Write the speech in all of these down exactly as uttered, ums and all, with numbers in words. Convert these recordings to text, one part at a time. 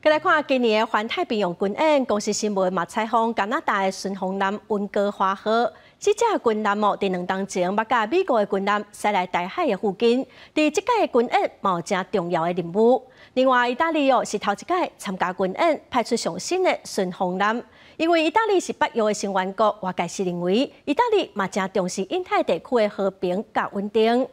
再来看今年的环太平洋军演，公司新闻嘛采访加拿大的巡防舰温哥华号，这只军舰哦，伫两当前捌甲美国的军舰驶来台海的附近，伫这届的军演嘛有正重要的任务。另外，意大利哦是头一届参加军演派出上新的巡防舰，因为意大利是北约的成员国，外界是认为意大利嘛正重视印太地区的和平甲稳定。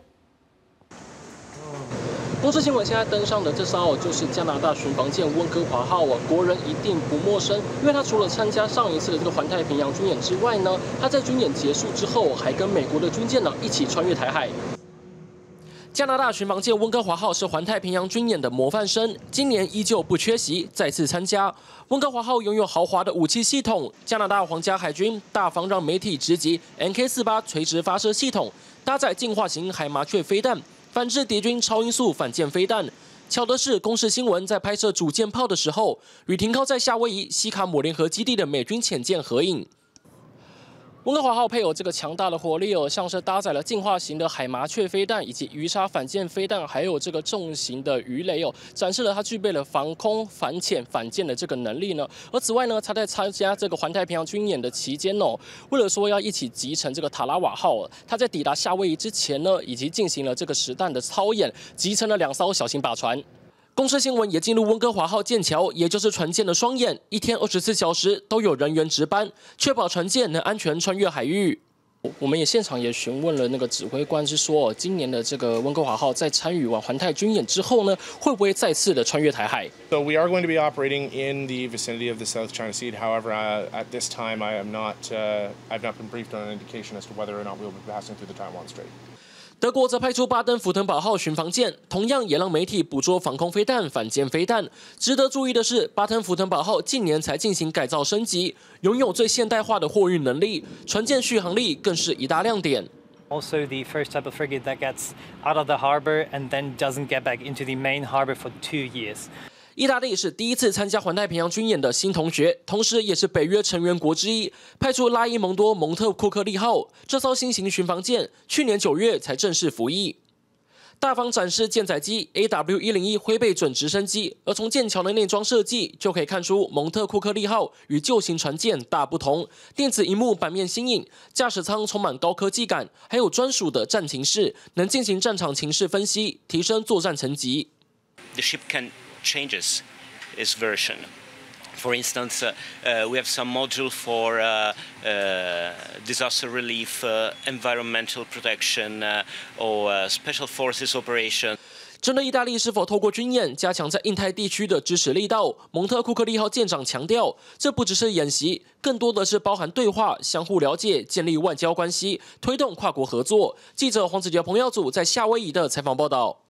公司新闻现在登上的这艘就是加拿大巡防舰温哥华号啊，国人一定不陌生，因为它除了参加上一次的这个环太平洋军演之外呢，它在军演结束之后，还跟美国的军舰呢一起穿越台海。加拿大巡防舰温哥华号是环太平洋军演的模范生，今年依旧不缺席，再次参加。温哥华号拥有豪华的武器系统，加拿大皇家海军大方让媒体直击 N K 四八垂直发射系统，搭载进化型海麻雀飞弹。 反制敌军超音速反舰飞弹。巧的是，公视新闻在拍摄主舰炮的时候，与停靠在夏威夷西卡姆联合基地的美军潜舰合影。温哥华号配有这个强大的火力哦，像是搭载了进化型的海麻雀飞弹，以及鱼叉反舰飞弹，还有这个重型的鱼雷哦，展示了它具备了防空、反潜、反舰的这个能力呢。而此外呢，它在参加这个环太平洋军演的期间哦，为了说要一起集成这个塔拉瓦号，它在抵达夏威夷之前呢，以及进行了这个实弹的操演，集成了两艘小型靶船。 公司新闻也进入温哥华号舰桥，也就是船舰的双眼，一天二十四小时都有人员值班，确保船舰能安全穿越海域。我们也现场也询问了那个指挥官，是说今年的这个温哥华号在参与完环太军演之后呢，会不会再次的穿越台海 ？So we are going to be operating in the vicinity of the South China Sea. However, uh, at this time, I am not. Uh, I've not been briefed on an indication as to whether or not we will be passing through the Taiwan Strait. 德国则派出巴登福腾堡号巡防舰，同样也让媒体捕捉防空飞弹、反舰飞弹。值得注意的是，巴登福腾堡号近年才进行改造升级，拥有最现代化的货运能力，船舰续航力更是一大亮点。 Also, the first type of frigate that gets out of the harbor and then doesn't get back into the main harbor for two years. 意大利是第一次参加环太平洋军演的新同学，同时也是北约成员国之一，派出拉伊蒙多·蒙特库克利号这艘新型巡防舰，去年九月才正式服役。大方展示舰载机 A W 一零一挥背准直升机，而从舰桥的内装设计就可以看出蒙特库克利号与旧型船舰大不同。电子荧幕版面新颖，驾驶舱充满高科技感，还有专属的战情室，能进行战场情势分析，提升作战层级。 The ship can changes its version. For instance, uh, uh, we have some module for uh, uh, disaster relief, uh, environmental protection, uh, or uh, special forces operation. 针对意大利是否透过军演加强在印太地区的支持力道，蒙特库克利号舰长强调，这不只是演习，更多的是包含对话、相互了解、建立外交关系、推动跨国合作。记者黄子杰、彭耀祖在夏威夷的采访报道。